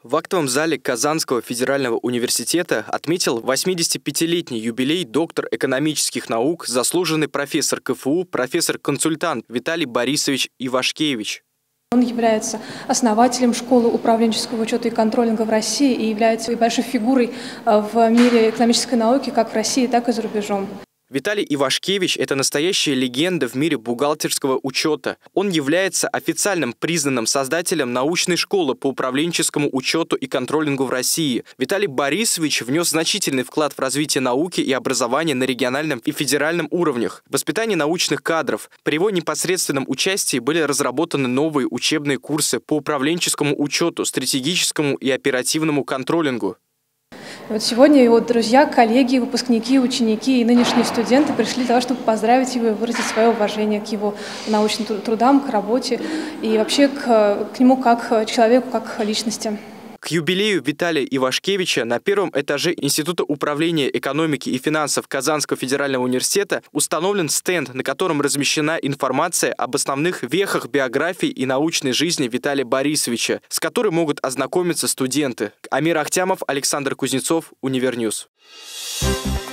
В актовом зале Казанского федерального университета отметил 85-летний юбилей доктор экономических наук, заслуженный профессор КФУ, профессор-консультант Виталий Борисович Ивашкевич. Он является основателем школы управленческого учета и контролинга в России и является большой фигурой в мире экономической науки как в России, так и за рубежом. Виталий Ивашкевич – это настоящая легенда в мире бухгалтерского учета. Он является официальным признанным создателем научной школы по управленческому учету и контролингу в России. Виталий Борисович внес значительный вклад в развитие науки и образования на региональном и федеральном уровнях, воспитание научных кадров. При его непосредственном участии были разработаны новые учебные курсы по управленческому учету, стратегическому и оперативному контролингу. Вот сегодня его друзья, коллеги, выпускники, ученики и нынешние студенты пришли для того, чтобы поздравить его и выразить свое уважение к его научным трудам, к работе и вообще к нему как человеку, как личности. К юбилею Виталия Ивашкевича на первом этаже Института управления экономики и финансов Казанского федерального университета установлен стенд, на котором размещена информация об основных вехах биографии и научной жизни Виталия Борисовича, с которой могут ознакомиться студенты. Амир Ахтямов, Александр Кузнецов, Универньюз.